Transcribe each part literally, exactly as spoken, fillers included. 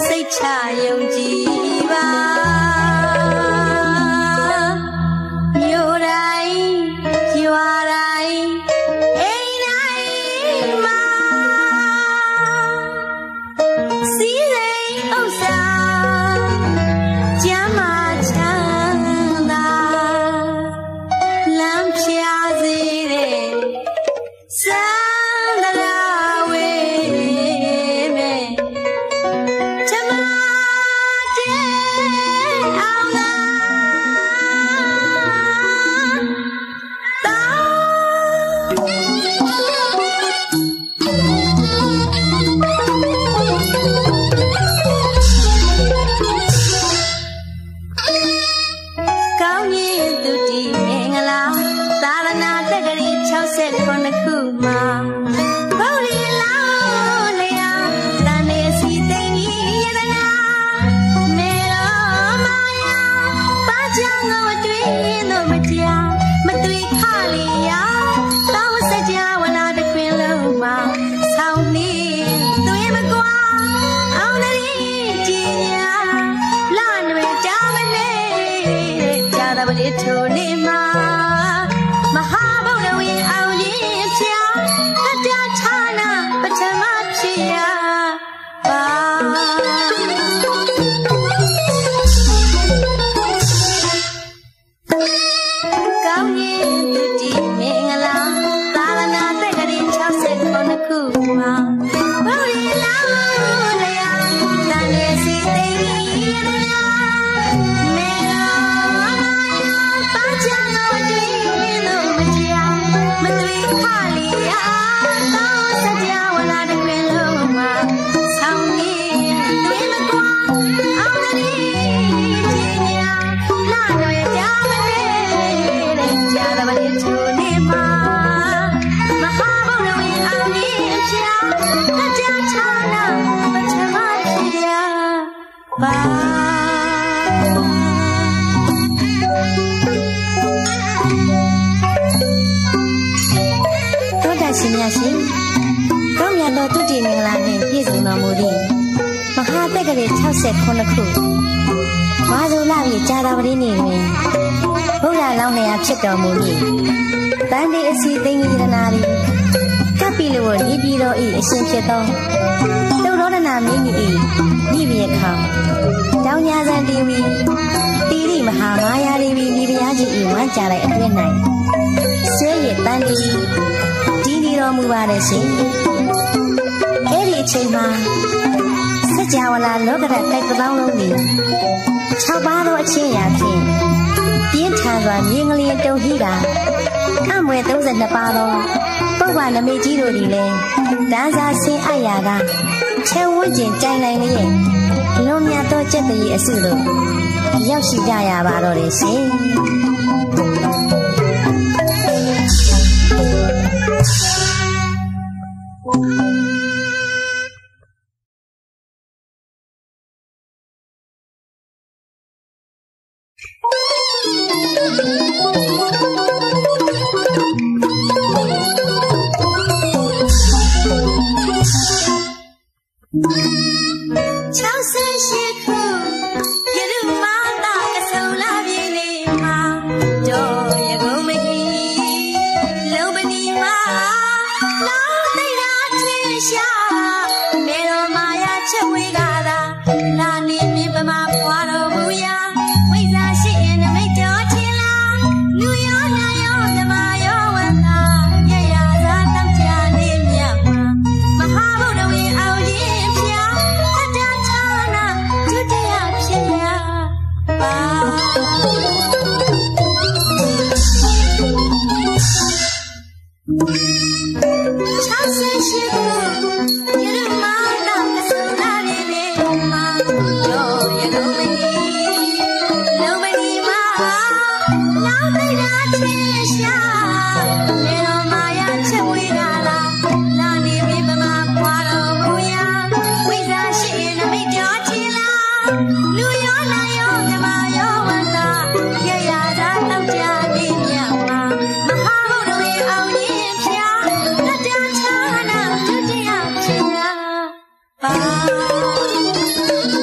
စိတ်ချယုံကြည်ပါမြို့တိုင်းရွာတိုင်းအိမ်တိုင်းမှာစီးစိမ်ဥစ္စာကျမ်းမာချမ်းသာလမ်းဖြာစေတဲ့စံတရာဝေးမဲ့ချမတဲ့အောင်လားတောင်းကောင်းရင်သူတီမင်္ဂလာသာသနာတက္ကရီ၆၉ခုမှာဘုရားလောင်းလျာတန်နေစီသိမ့်ကြီးယတနာမေတော်မာယာပါချောင်းကိုတွေ့ရင်တော့မတရားမတွေ့ခလျာတောင်းစကြဝဠာတစ်ခွင်လုံးမှာဆောင်းနေသူရင်မကွာအောင်တည်းကြည်ညာလာနွယ်တာမနေကြာတာပလေးထိုနေမှာမဟာဗုဒ္ဓဝေအောင်ရင်ဖြာတတဌာနပထမဖြစ်ရပါကောင်းရင်သူတီမင်္ဂလာသာသနာတက္ကရီ၆၉ခုမှာဘုရားလောင်းလျာတန်နေစီသိမ့်ကြီးယတနာမေတော်မာယာပါချောင်းကိုတွေ့ရင်တော့မတရားမတွေ့ခလျာတောင်းစကြဝဠာတစ်ခွင်လုံးမှာဆောင်းနေသူရင်မကွာအောင်တည်းကြည်ညာလာတော့ရကြမနေတဲ့ကြာတော့မလေးထိုနေမှာမဟာဗုဒ္ဓဝေအောင်ရင်ဖြာတကြဌာနပထမဖြစ်ရပါသောတာရှင်များရှင်ကောင်းမြတ်သောတုတိမင်္ဂလာနှင့်ပြည့်စုံတော်မူသည့်မဟာတက္ကရီ၆၉ခုဝါဇုလ၏ကြာသပတေးနေ့တွင်ဘုရားလောင်းလျာဖြစ်တော်မူ၏တန်တေအစီသိမ့်ကြီးရနာသည်ကပ်ပြီလို့ဤပြည်တော်၏အရှင်ဖြစ်သောတုတ်ရောဒနာမင်းကြီး၏ဤပြေခေါတောင်ညာဇန်တီဝီတိရိမဟာမာယာဒေဝီဤတရားကြီး၏ဝမ်းကြလိုက်အတွင်း၌ဆွေရတန်တီဒီဒီတော်မူပါတဲ့ရှင်အဲ့ဒီအချိန်မှာစัจ java လာလောကဓာတ်တိုက်ပေါင်းလုံးသည်၆ပါးသောအချင်းရာဖြင့်ပြင်းထန်စွာမြေငလျင်တုံဟိတာအမွေ၃၂ပါးသောပုဗ္ဗနမိတ်ကြီးတို့သည်လည်းတန်းစားဆင်းအပ်ရာကချဲဝန်းကျင်ကြိုင်နိုင်လျက်လွန်မြတ်သောကျက်တည်းအစုတို့ရောက်ရှိကြရပါတော့တယ်ရှင်啊。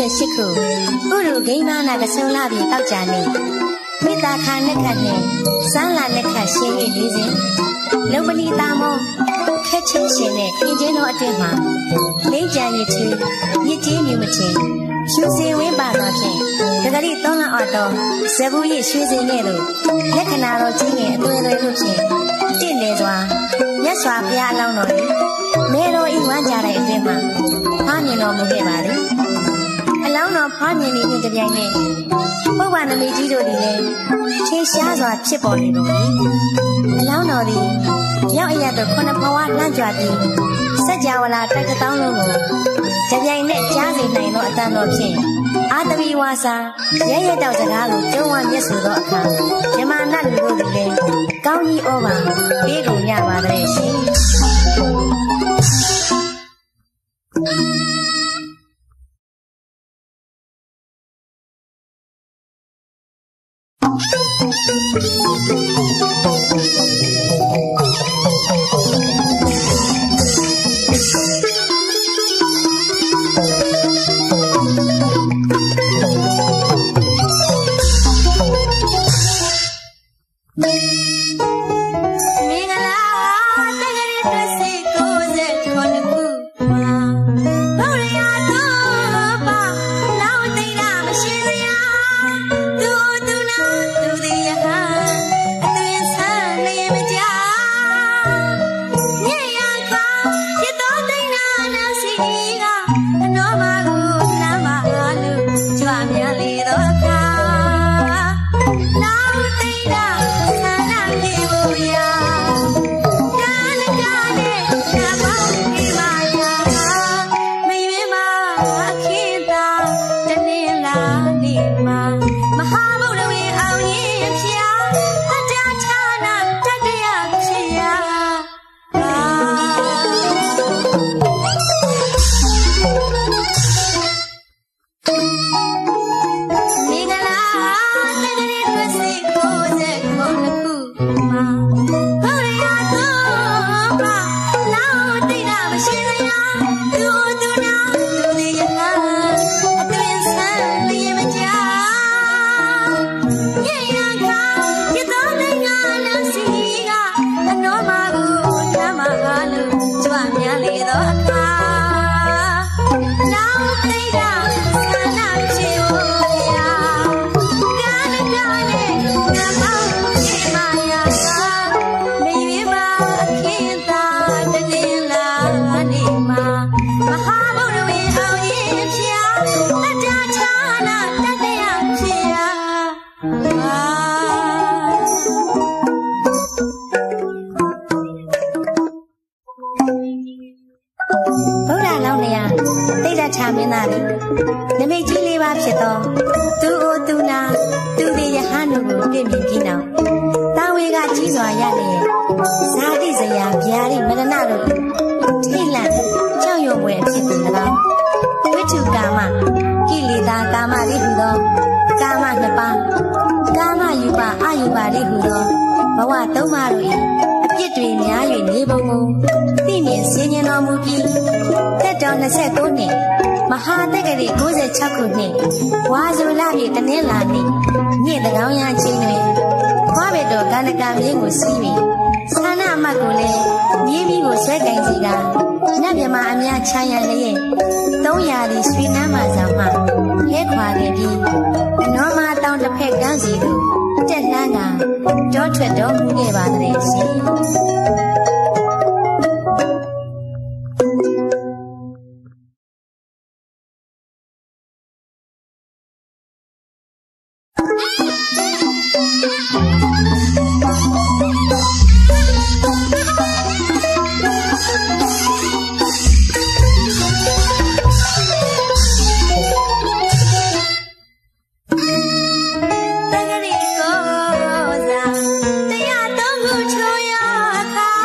十七ခုဥရုဂိမ်းမနာကဆုံလာပြီတောက်ကြနေမိသားခါနဲ့ခတ်နဲ့စမ်းလာနဲ့ခတ်ရှင်းရလေးစဉ်လုံပလီသားမောခက်ချင်းရှင်နဲ့အင်းချင်းတော်အတွင်မှာလိမ့်ကြံရည်ချီမြစ်ကြီးမြူမချင်းရှူစင်ဝင်းပါတော့ဖြင့်တကလေးသုံးလအော်တော်ဇဘူးရရွှေစင်ရဲ့လို့လက္ခဏာတော်ကြီးငယ်အသွင်သွင်လို့ဖြင့်တင့်တယ်စွာမြတ်စွာဘုရားအလောင်းတော်ကြီးမဲတော်ဤဝမ်းကြတဲ့အတွင်မှာဖားမြင်တော်မူခဲ့ပါလေအလောင်းတော်ဖားမြင်နေတဲ့တပြိုင်နက်ပုဗ္ဗနမိတ်ကြီးတို့ဒီလည်းထင်ရှားစွာဖြစ်ပေါ်နေတော်လေအလောင်းတော်သည်ရောက်အရတော့ခုနှစ်ဘဝလှမ်းကြွပြီးစัจ java လာတိုက်တောင်းလုံးကိုတပြိုင်နက်ကြားစေနိုင်သောအတန်တော်ဖြင့်အာတဝီဝါစာရဲရဲတောက်စကားကိုကျုံဝမျက်ဆိုသောအခါမြမနတ်လူတို့သည်လည်းကောင်းကြီးဩပါပေးကုန်ရပါတဲ့ရှင် Thank you.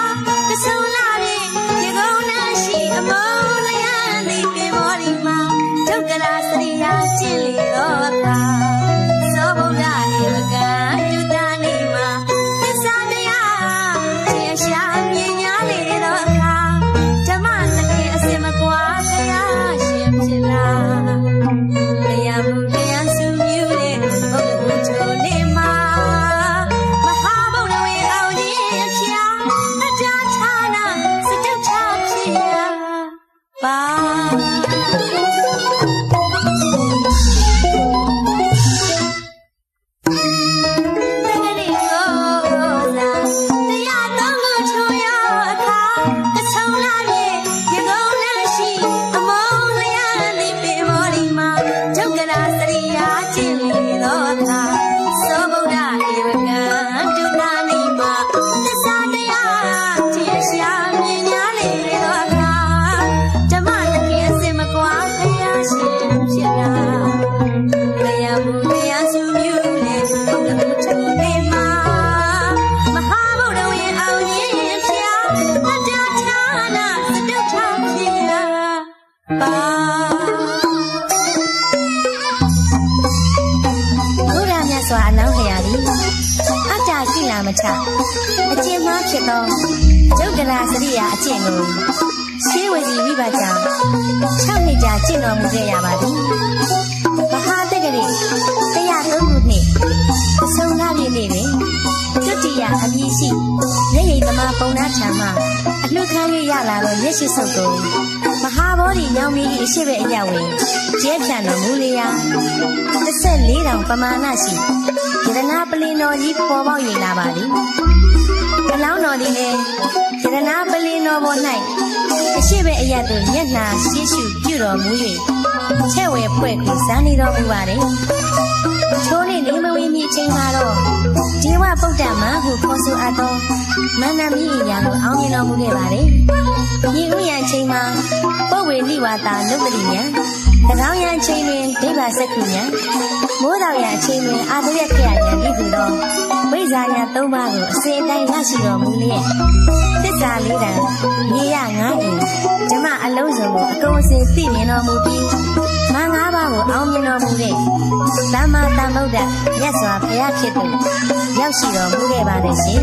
စွာအလောင်းခရာသည်အတ္တကိလာမထအကျင့်မှားဖြစ်သောယုတ်တရာစရိယာအကျင့်ကိုရှေးဝစီဝိပါကြောင့်၆နှစ်ကြာကျင့်တော်မူခဲ့ရပါသည်မဟာတက္ကရီတရားသုံးခုနှင့်အဆုံးလာပြည့်နေ့တွင်တုတ္တိယအမည်ရှိလက်ရည်သမားပုံနာထံမှအလှခံ၍ရလာသောမျက်ရှိစုပ်ကိုမဟာဘောဓိညောင်မီ၏အရှိဘက်အရောက်တွင်ကျဲဖြန့်တော်မူလျာတစ်ဆက်လေးတောင်ပမာဏရှိယတနာပလင်တော်ကြီးပေါ်ပေါက်၍လာပါသည်အလောင်းတော်သည်လည်းယတနာပလင်တော်ပေါ်၌အရှိဘက်အရသို့မျက်နှာရှိရှုပြုတော်မူ၍ချက်ဝဲဖွဲ့ကိုဇာနေတော်မူပါတယ်ချိုးနေ့နေမဝင်းမြင့်ချိန်မှာတော့ဒေဝဗုဒ္ဓမဟုခေါ်ဆိုအပ်သောမန္တမီအရာကိုအောင်မြင်တော်မူခဲ့ပါတယ်ညီဥယျာချိန်မှာပုဝေလိဝါတာလုတ်တိညာတကောင်းရန်ချိန်တွင်ဒိဗ္ဗစက္ခုညာမိုးတော်ရန်ချိန်တွင်အာတရခရညာဤဟုသောဝိဇာညာသုံးပါးကိုအစေအတိုင်းရရှိတော်မူလျက်သစ္စာလေးတန်မြေရငါးအိမ်ဓမ္မအလုံးစုံကိုအကုန်အစင်သိမြင်တော်မူပြီးမင်္ဂလာပါကိုအောင်မြင်တော်မူတဲ့သမ္မာသမ္ဗုဒ္ဓမြတ်စွာဘုရားဖြစ်သူရောက်ရှိတော်မူခဲ့ပါတယ်ရှင်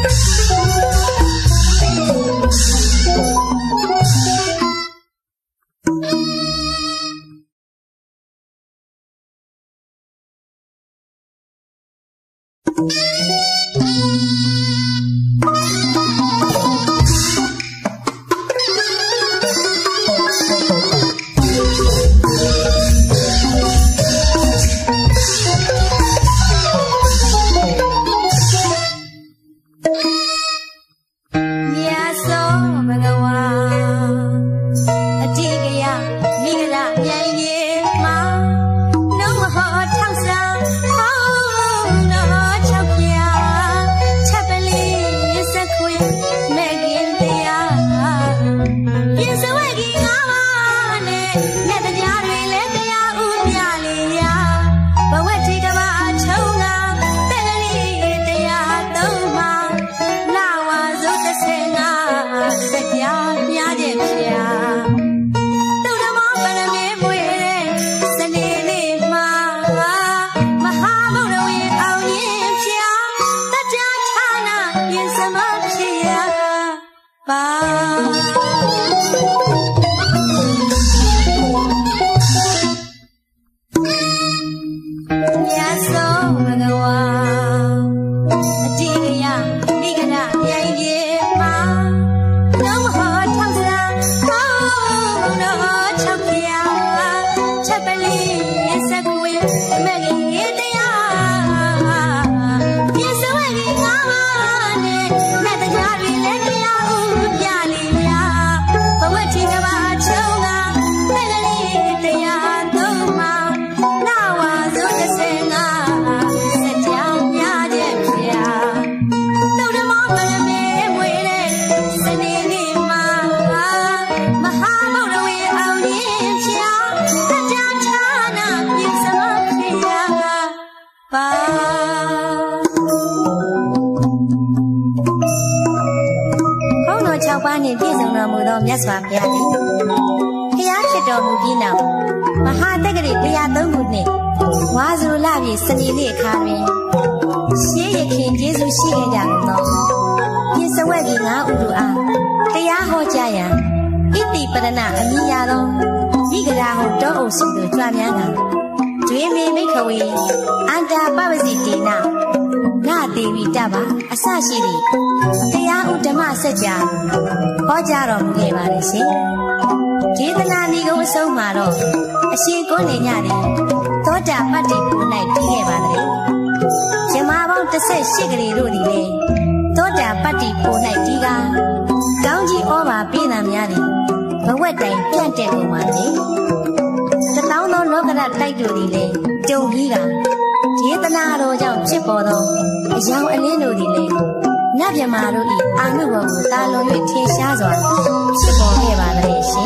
မြတ်စွာဘုရားသည်ဘုရားဖြစ်တော်မူပြီးနောက်မဟာတက္ကရီတရားသုံးခုနှင့်ဝါဆိုလပြည့်စနေနေ့အခါတွင်ရှေးရခင်ကျေးဇူးရှိခဲ့ကြကုန်သောပြင်စဝက်ကြီးငါးဦးတို့အားတရားဟောကြားရန်ဣတိပရဏအမိယာသောမိဂရာဟုတောအုပ်စုတို့ကြွများကဒွေမေမိခဝေအန္တာပပစီတေနငါတေဝီတပါအစရှိသည့်တရားဥဓမ္မစကြာဟောကြားတော်မူခဲ့ပါတယ်ရှင်ဒေသနာဤကုန်းအဆုံးမှာတော့အရှင်ကိုနေညသည်သောတာပတ္တိကို၌တည်ခဲ့ပါသည်ဇမပေါင်းတစ်ဆက်ရှိကလေးတို့သည်လည်းသောတာပတ္တိကို၌တည်ကားကောင်းကြီးဩဘာပေးသံများသည်ဘဝတိုင်ပြန့်တဲ့ကုန်ပါလေတသောင်းသောလောကရတိုက်တို့သည်လည်းကြုံပြီးကဒေသနာတော်ကြောင့်ဖြစ်ပေါ်သောအယောင်အလင်းတို့သည်လည်းနတ်မြမာတို့၏အာနုဘောကိုတာလွန်၍ထင်ရှားစွာဖြစ်ပေါ်ခဲ့ပါလေရှင်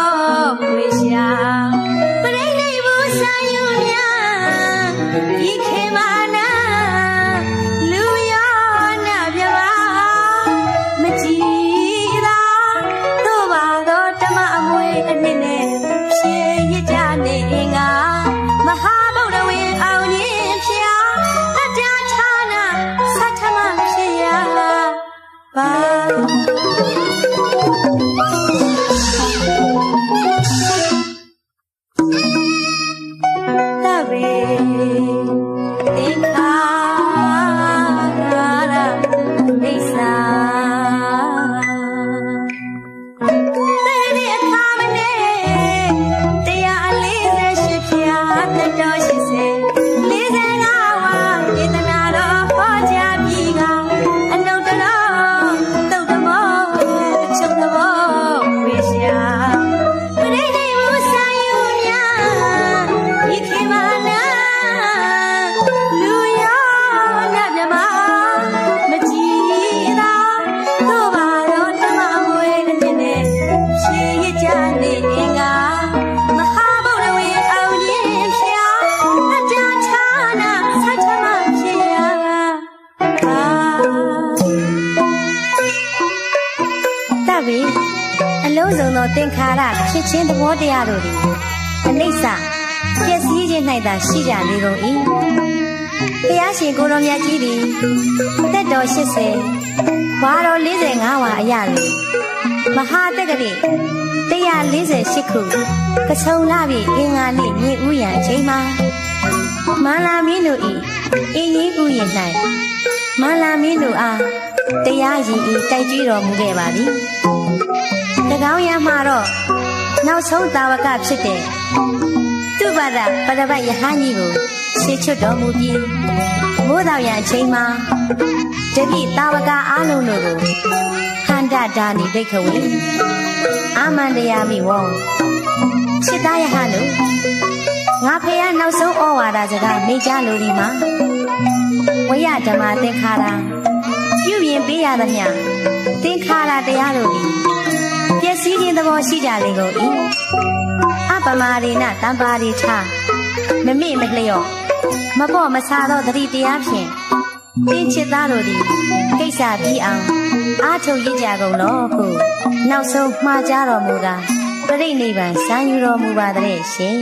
သင်္ခါရဖြစ်ခြင်းသဘောတရားတို့သည်အနိစ္စပျက်စီးခြင်း၌သာရှိကြလေကုန်၏ဘုရားရှင်ကိုရောမြတ်ကြီးသည်သက်တော်၈၀ဝါတော်၄၅ဝါအရာတွင်မဟာတက္ကတိ၁၄၈ခုကဆုံလပြည့်အင်္ဂါနေ့မြေဥယျာဉ်အချိန်မှာမန္လာမင်းတို့၏အင်းကြီးဥယျာဉ်၌မန္လာမင်းတို့အားတရားရည်ဤတိုက်ကြွတော်မူခဲ့ပါသည်၎င်းရမှာတော့နောက်ဆုံးတာဝကဖြစ်တဲ့သူပါဒပရပတ်ယဟန်ကြီးကိုရှေ့ချွတ်တော်မူပြီးမိုးတော်ရအချိန်မှာတပိတာဝကအားလုံးတို့ကိုဟန္တာဒါနိဘိက္ခဝေအာမန္တယာမိဝေါစိတ္တယဟန်တို့ငါဖေရနောက်ဆုံးဩဝါဒစကားမိကြလိုဒီမှာဝိယဓမ္မသင်္ခါရပြုရင်ပေးရသမျှသင်္ခါရတရားတို့သည်ပျက်စီးခြင်းသဘောရှိကြလေကုန်၏အပမာရိနတံပါရိထမမေ့မလျော့မပေါ့မဆာသောတတိတရားဖြင့်သင်ချစ်သားတို့သည်ကိစ္စပြီးအောင်အားထုတ်ရကြကုန်လောဟုနောက်ဆုံးမှားကြတော်မူကာပြိဋိနိဗ္ဗာန်စံယူတော်မူပါတဲ့ရှင်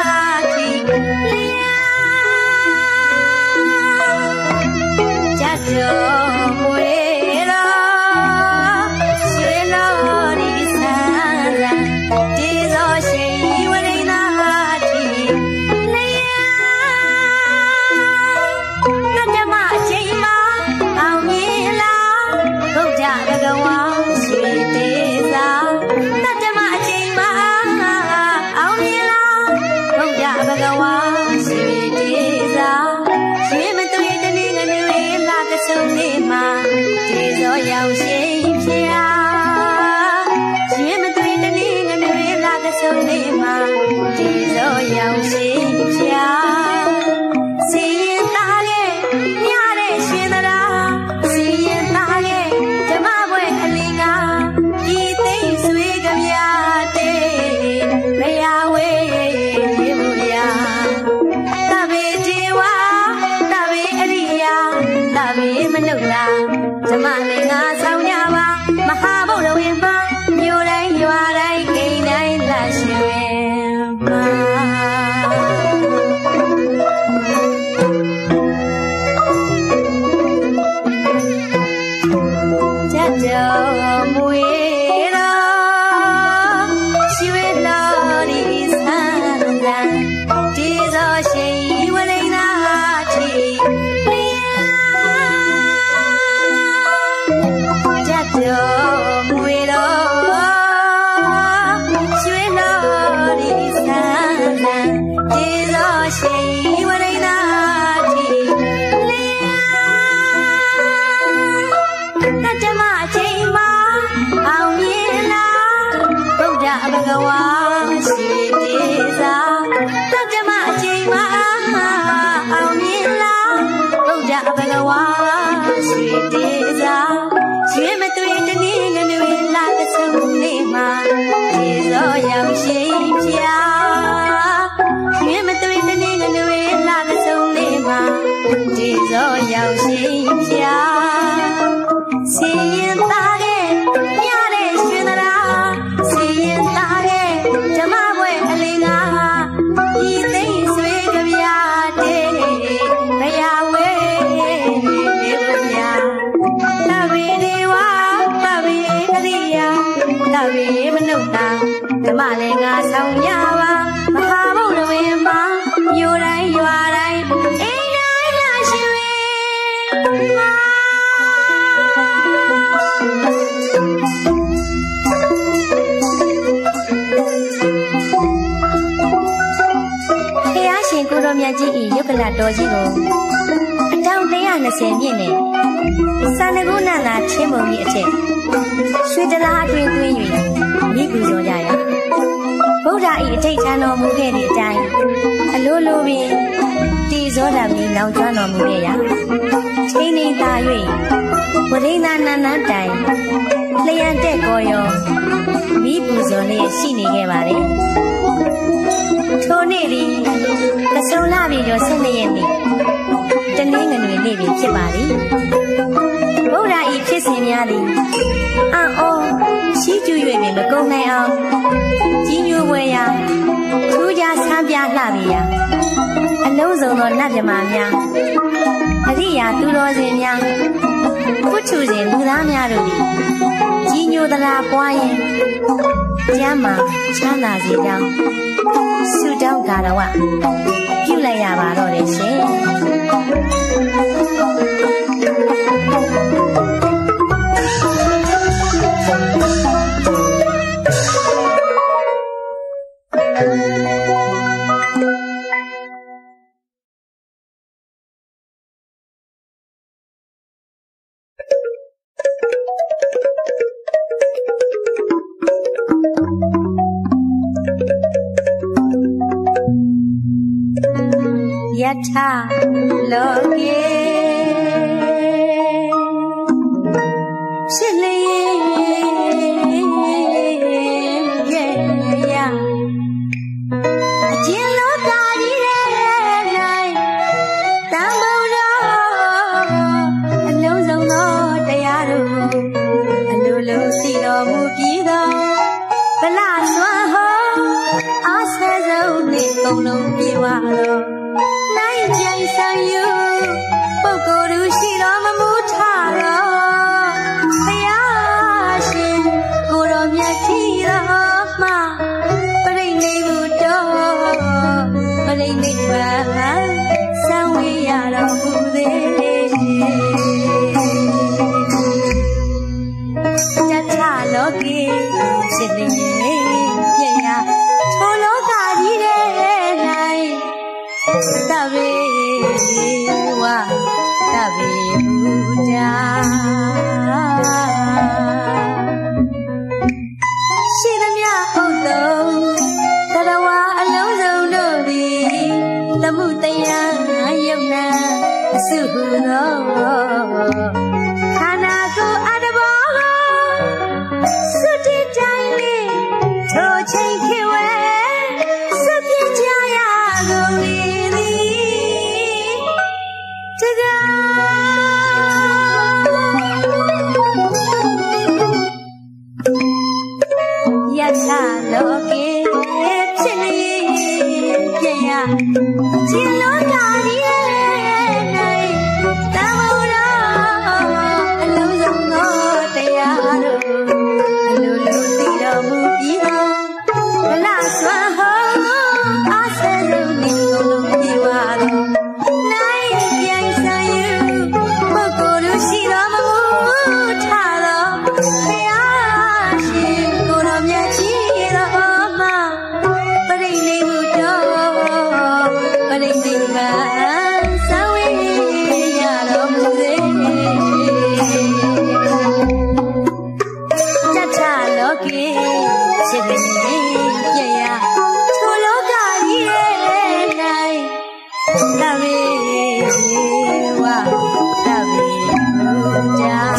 တဓမ္မလည်းငါဆောင်ရပါမဟာဘုံတော်ဝင်မှာမြို့တိုင်းရွာတိုင်းအိမ်တိုင်းလာရှင်ဝေဖျားရှင်ကိုတော်မြတ်ကြီးဤယုတ်ကလတော်ကြီးကိုအတောင်one hundred twentyမြင့်နဲ့စန္ဒကုဏနာချင်းမုံကြီးအထက်ရွှေတလားအတွင်းသွင်း၍မိပူဇော်ကြရဗုဒ္ဓ၏အထိတ်ထန်တော်မူခဲ့သည့်အတိုင်းအလိုလိုပင်တည်ဇောဓမ္မီလောင်ကျွမ်းတော်မူခဲ့ရာချိန်နေသာ၍ဝရိန္ဒနန္နတိုင်လျံတက်ကောရောမိပူဇော်လျက်ရှိနေခဲ့ပါတယ်ထိုနေ့သည်ကစုံလပြည်ကျော်one twoရက်နေ့တနင်္ဂနွေနေ့ပင်ဖြစ်ပါသည်ဗုဒ္ဓ၏ဖြစ်စဉ်များသည်အံ့ဩရှိကျူ၍ပင်မကုန်နိုင်အောင်ကြီးညိုပွဲရာထူးခြားဆန်းပြလှပေရာအလုံးစုံသောနတ်မြမာများအရိယာသူတော်စင်များဝတ္ထုစဉ်လူသားများတို့သည်ကြီးညိုသလားပွားရင်ကျမ်းမာချမ်းသာစေကြောင်းဆုတောင်းကြတော်ဝပြုလိုက်ရပါတော့တယ်ရှင်ယထာလောကေဖြစ်လျင်ရဲ့ရအကျဉ်းလောကကြီးရဲ့၌တန်ဖိုးတော်အလုံးစုံသောတရားတို့အလိုလိုသိတော်မူပြီးသောဗလစွမ်းဟောအားဆဲဆုံးနှင့်ကုန်လုံးပြေဝတော်နိုင်ကြိုင်ဆောင်ယူပုဂ္ဂိုလ်သူရှိတော်မမူထတော်ဘုရားရှင်ကိုတော်မြတ်ကြီးတော်မှာပရိနိဗ္ဗာန်တော်ပရိနိဗ္ဗာန်ဆံဝေးရတော်မူသေးတထလောကေဖြစ်လျင်ပြည့်ရထိုလောကကြီးထဲ၌တဗေဝတဗေဘုရားရှိသမျှဟုတ်သောတရဝအလုံးစုံတို့သည်သမှုတရားယုံနာအစုဟုသောခန္ဓာကိုယ်အတ္တဘောကိုစွတိတိုင်းလေးထိုချိန်ခေဝဲစွပြကြရကုန်လေယထာလောကေဖြစ်လျင်ပြည့်ရခြေလောကကြီးရဲ့၌တန်ဖိုးတော်အလုံးစုံသောတရားတို့အလိုလိုသိတော်မူပြီးသောဗလစွမ်းဟောအားဆဲဆုံးနှင့်ကုန်လုံးပြေဝတော်နိုင်ပြိုင်ဆိုင်ယူပုဂ္ဂိုလ်သူရှိတော်မမူထတော်ဘုရားရှင်ကိုတော်မြတ်ကြီးတော်မှာပရိနိဗ္ဗာန်တော်ပရိနိဗ္ဗာန်ဆံဝေးရတော်မူစေတထလောကေဖြစ်လျင်ပြည့်ရထိုလောကကြီးရဲ့၌တဗေဝတဗေဘုရား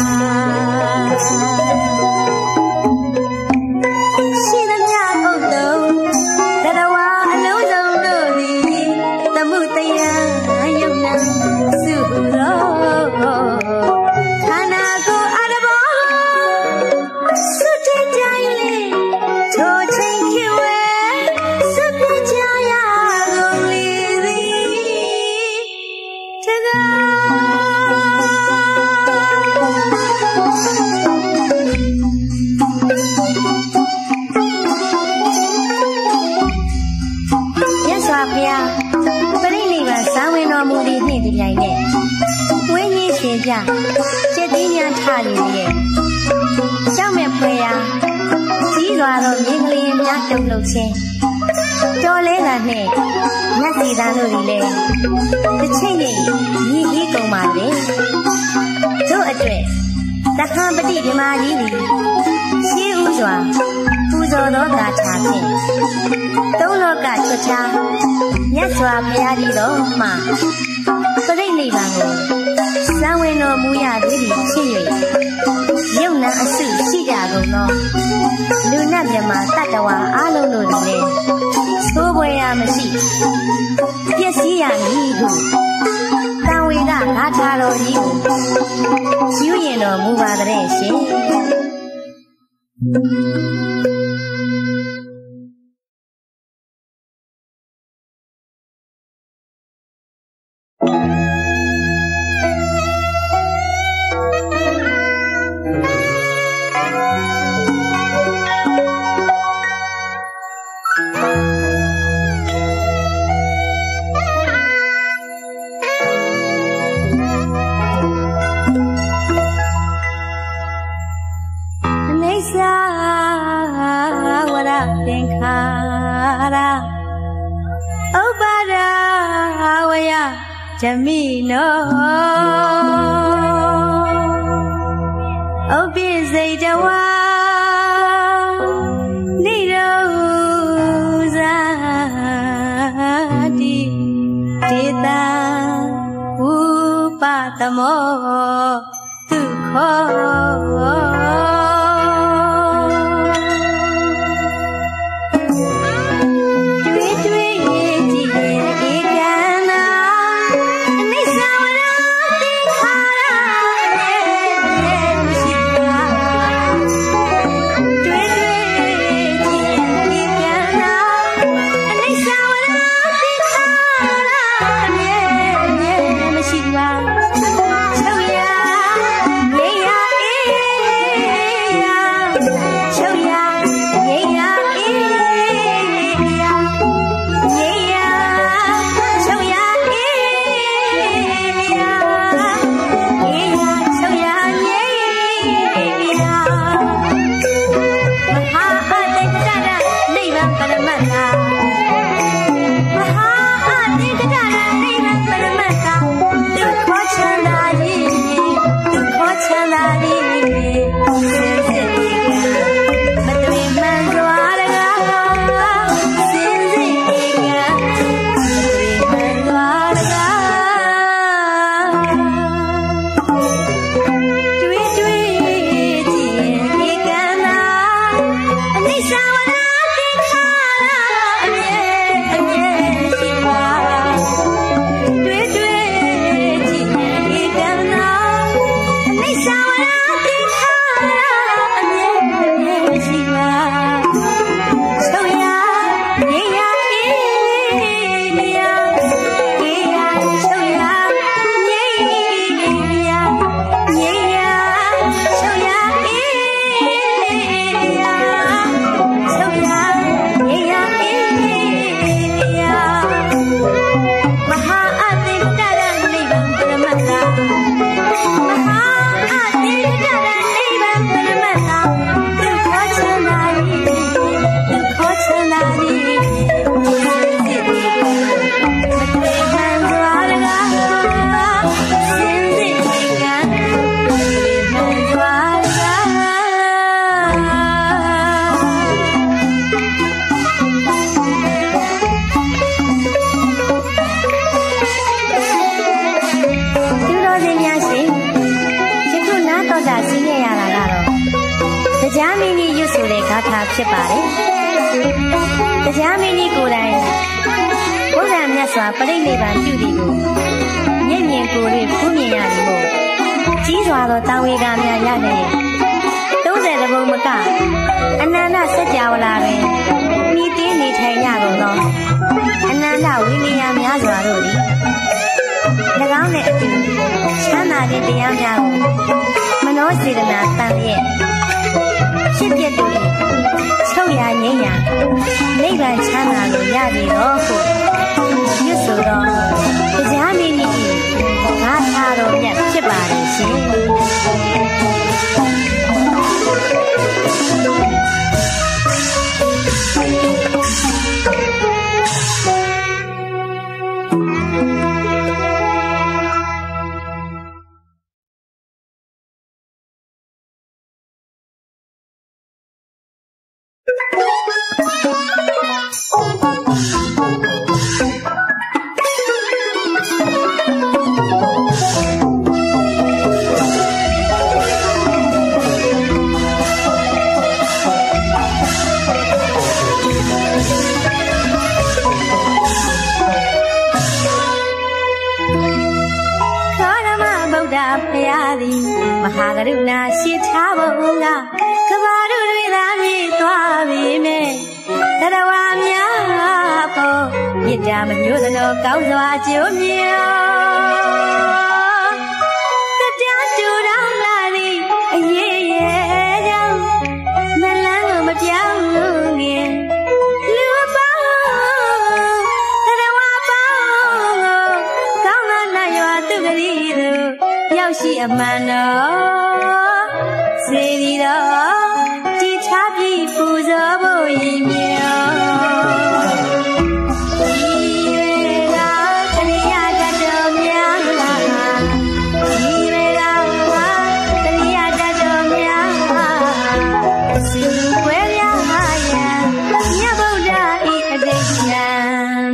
ရှိသမျှဟုတ်သောတရဝအလုံးစုံတို့သည်သမှုတရားယုံနာစုဟုသောခန္ဓာကိုယ်အတ္တဘောစွတိတိုင်းလေးထိုချိန်ခေဝဲစွပြကြရကုန်လေသည်တကားမူလေးနှင့်တပြိုင်နက်ဝင်းကြီးရှင်ပြကျက်သေးများထနေရဲ့ရှောက်မဲ့ဖွဲရာကြီးစွာသောမြင်းကလေးများတုံ့လုပ်ခြင်းတော်လဲတာနှင့်မြတ်စီသားတို့တွေလည်းတစ်ချိန်နဲ့ညီကြီးကုန်ပါလေတို့အတွက်သဟံပတိဓမ္မကြီးသည်ရှေးဥစွာပူဇော်သောဂါထာဖြင့်သုံးလောကချွတ်ချာမြတ်စွာဘုရားကြီးတော်မှပရိနိဗ္ဗာန်ကိုစံဝင်တော်မူရသည်ဖြစ်၍ယုံနာအစုရှိကြကုန်သောလူနတ်မြမတတ္တဝါအလုံးတို့သည်လည်းသိုးပွဲရမရှိပျက်စီးရမည်ဟုတံဝေကဂါထာတော်ကြီးကိုယူရင်တော်မူပါတဲ့ရှင်ဇမိနောဥပ္ပိစိတ်တဝါနိရောဇာတိဒေတာဝုပတမောဒုက္ခောဖြစ်ပါတယ်။တရားမင်းကြီးကိုယ်တိုင်ဘုရားမြတ်စွာပရိနိဗ္ဗာန်ပြုသည်ကိုမျက်မြင်ကိုယ်လေးဖူးမြင်ရသည်မို့ကြီးစွာသောတာဝေကများရတဲ့သုံးဆယ်တဘုံမကအနန္တစัจ java လာတွင်မြည်တင်းနေထိုင်ကြကုန်သောအနန္တဝိနည်းများစွာတို့သည်၎င်းနှင့်အတူချမ်းသာခြင်းတရားများကိုမနောစေတနာတန်လျက်ဖြစ်ပျက်တို့ချုပ်ရငြိမ်းရာနိဗ္ဗာန်ချမ်းသာကိုရပြီတော့ဟုရွတ်ဆိုတော့တရားမင်းကြီးငါထားတော်မြတ်ဖြစ်ပါတယ်ရှင်မဟာကရုဏာရှိထားဘုံကကဘာတို့တွေသာမြည်သွားပြီမဲ့တရဝများဖို့မေတ္တာမညှို့သလိုကောင်းစွာကြိုးမြောတတရားတူတော်လာသည်အရေးရဲ့ကြောင့်မလန်းကိုမပြောင်းခင်လူပေါင်းတရဝပေါင်းကောင်းလာနိုင်ရွာသူကလေးတို့ရောက်ရှိအမှန်တော်စေဒီတော်တီထားပြီးပူဇော်ဖို့ရည်မြောဒီရေကတရိယာတတော်များဒီရေကတရိယာတတော်များစီကွယ်ရရန်မြတ်ဗုဒ္ဓဤအတိတ်ဉာဏ်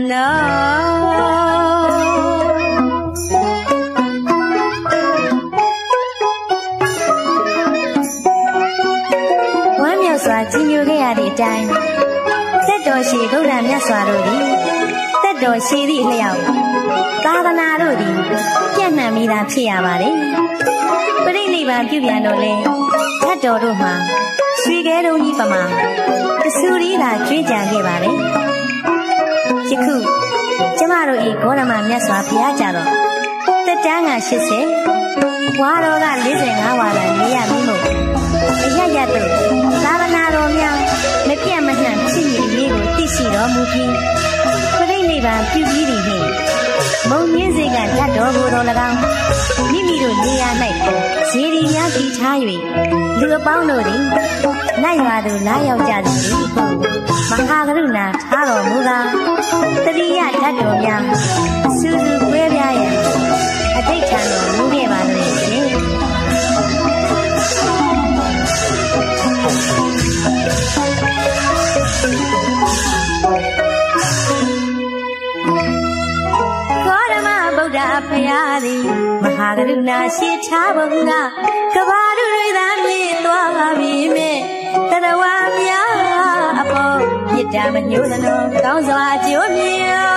တော်စွာကြီးညိုခဲ့ရသည့်အတိုင်းသက်တော်ရှိဗုဒ္ဓမြတ်စွာတို့သည်သက်တော်ရှိသည့်အလျောက်သာသနာတို့သည်ပြန့်နှံ့မိတာဖြစ်ရပါလေပရိနိဗ္ဗာန်ပြုပြန်တော့လဲသက်တော်တို့မှာရွှေခဲတုံးကြီးပမာတဆူရီးသာကျွေးကြံခဲ့ပါလေယခုကျမတို့ဤဂေါရမမြတ်စွာဘုရားကြတော့သက်တမ်းကရှစ်ဆယ်ဝါတော်ကလေးဆယ်ငါးဝါလာနေရမိမို့အရရတို့သာသနာတော်များမပြတ်မနှံ့ဖြစ်ရည်လေးကိုသိရှိတော်မူပြီးပရိနိဗ္ဗာန်ပြုပြီးသည်နှင့်မုံညင်းစေကဓာတ်တော်ကိုတော်၎င်းမိမိတို့နေရာ၌ဇေဒီများတည်ထား၍လူအပေါင်းတို့သည်နိုင်ရွာသို့လာရောက်ကြသည်ဟုမဟာကရုဏာထားတော်မူကားတတိယဓာတ်တော်များစူးစူးကွဲပြားရန်အဋိဋ္ဌာန်တော်မူခဲ့ပါသည်ရှင်ကောဓမဗုဒ္ဓဖရာသည်မဟာကရုဏာရှိထားဘုံကကဘာတို့တွေသာမြည်သွားပြီမဲ့တရဝများအပေါ်မေတ္တာမညှို့သလိုကောင်းစွာကြိုးမြော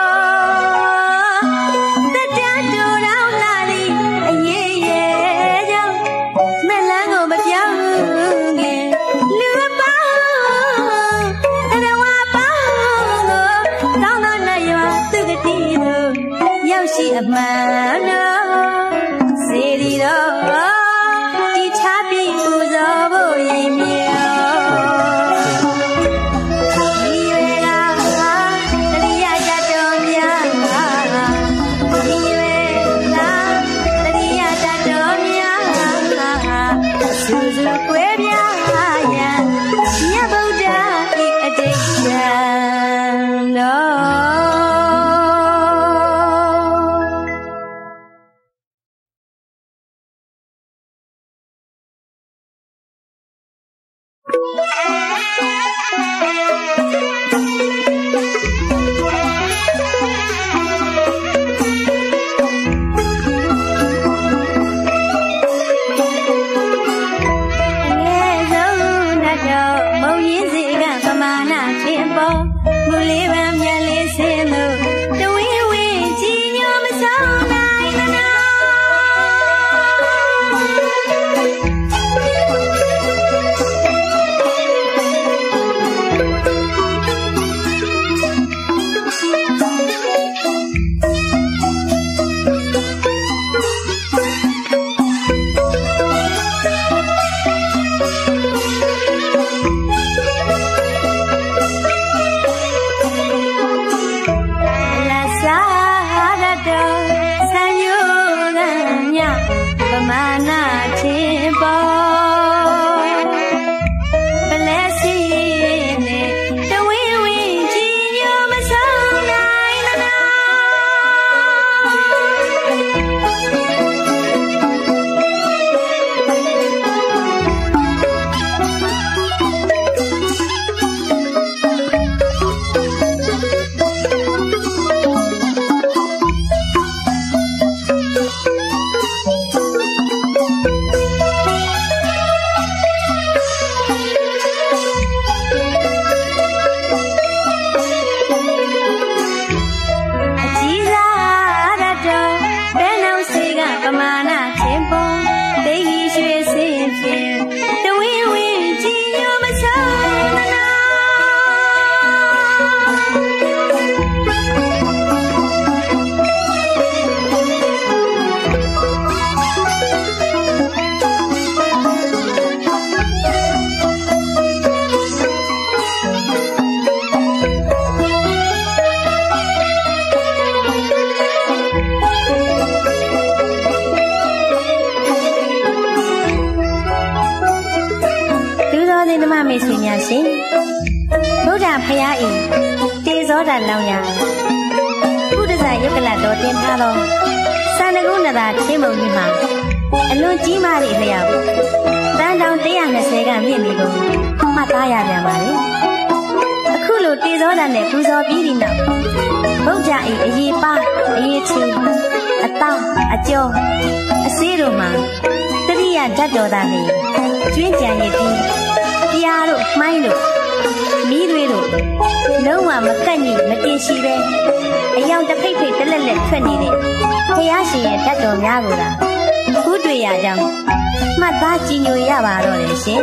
တတရားတူတော်လာသည်အရေးရဲ့ကြောင့်မလန်းကိုမပြောင်းခင်လူပေါင်းတရဝပေါင်းကိုကောင်းသောနိုင်ရွာသူကတိတို့ရောက်ရှိအမှန်တော်စေဒီတော်တီထားပြီးပူဇော်ဖို့ရည်မြောဒီရေကတရိယာတတော်များဒီရေကတရိယာတတော်များစူးစူးကွယ်ပြားရန်မြတ်ဗုဒ္ဓဤအတိတ်ဉာဏ်တော်မေဆွေများရှင်ဗုဒ္ဓဖရာဤတေဇောတာလောင်ရာဘုဒ္ဓဇာယုတ်ကလတော်တင်ထားသောစန္ဒကုဏတာချင်းမုံကြီးမှာအလွန်ကြီးမားသည့်အလျောက်တန်တောင်one hundred twentyကမြင့်နေကိုမှတ်သားရပြန်ပါလေအခုလိုတေဇောတာနဲ့ပူဇော်ပြီးဒီနောက်ဗုဒ္ဓဤအရေးပါအရေးချူအတောင်းအကျော်အစေးတို့မှာတတိယဓာတ်တော်သားနဲ့ကျွင်းကြံရည်ပြီးပြားတို့မှိုင်းတို့မီးတွေတို့လုံးဝမကန့်ညိမတင်ရှိပဲအယောင်တစ်ဖိတ်ဖိတ်တလက်လက်ထွက်နေတဲ့ဖယားရှင်ရဲ့ဓာတ်တော်များကိုသာခုတွေ့ရကြောင်းမှတ်သားကြည်ညိုရပါတော့တယ်ရှင်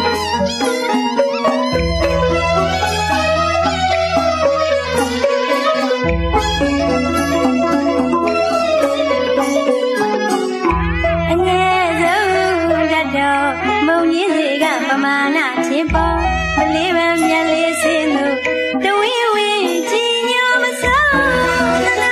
မုံကြီးစေကပမာဏချင်းပေါ်မလေးပန်းမြတ်လေးစင်းတို့တဝင်းဝင်းကြည်ညိုမဆုံးနာ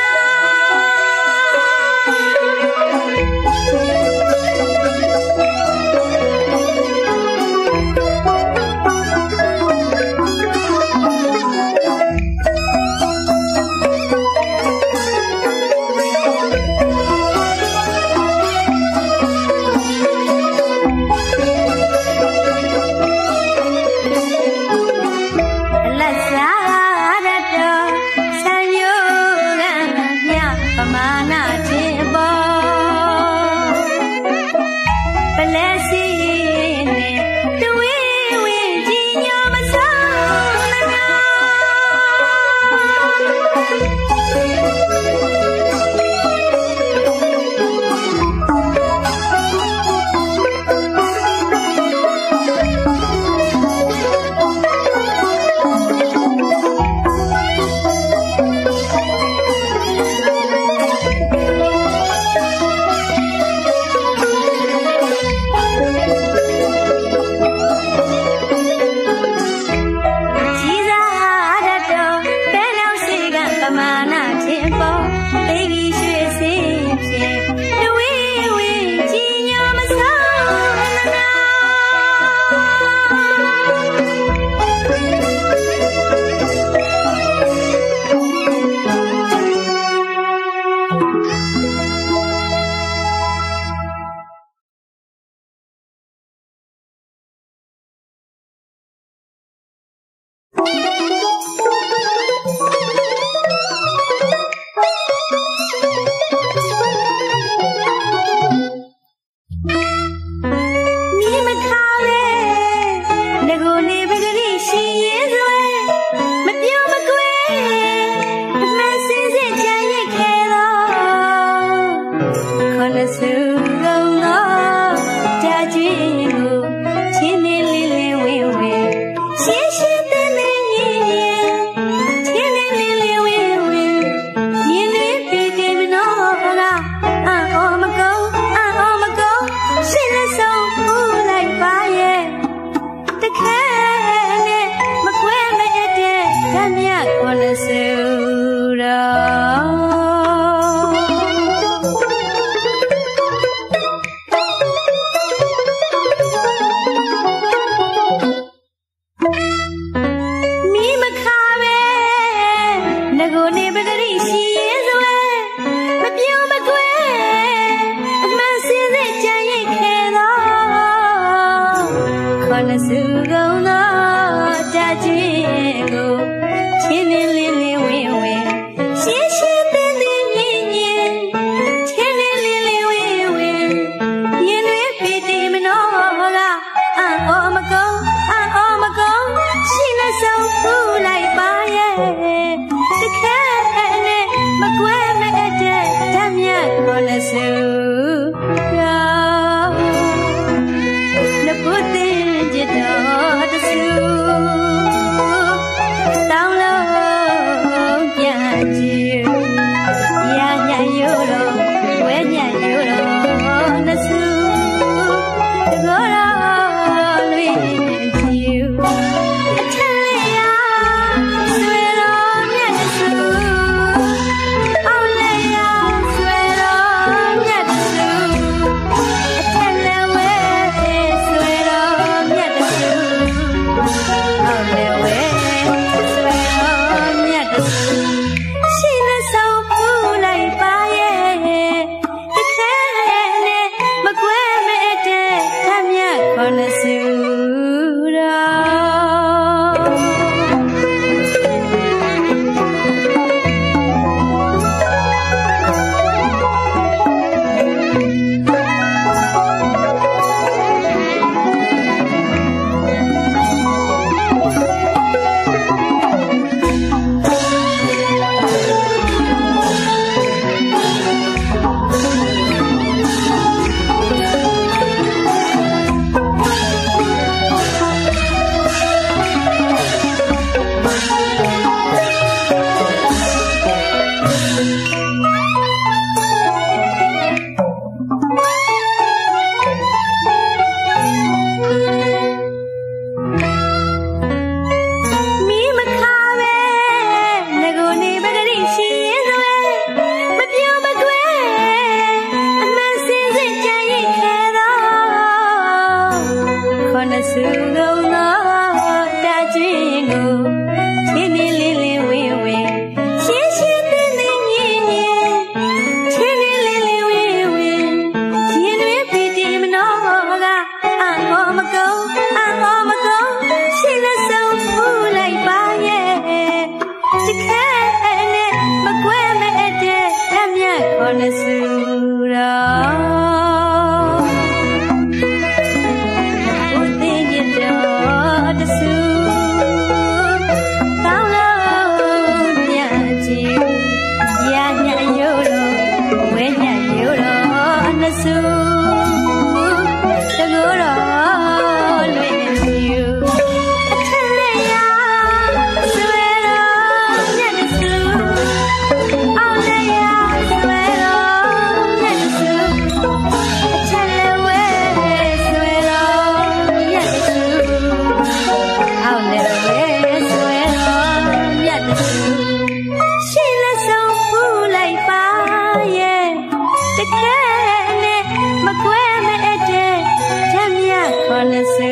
Honestly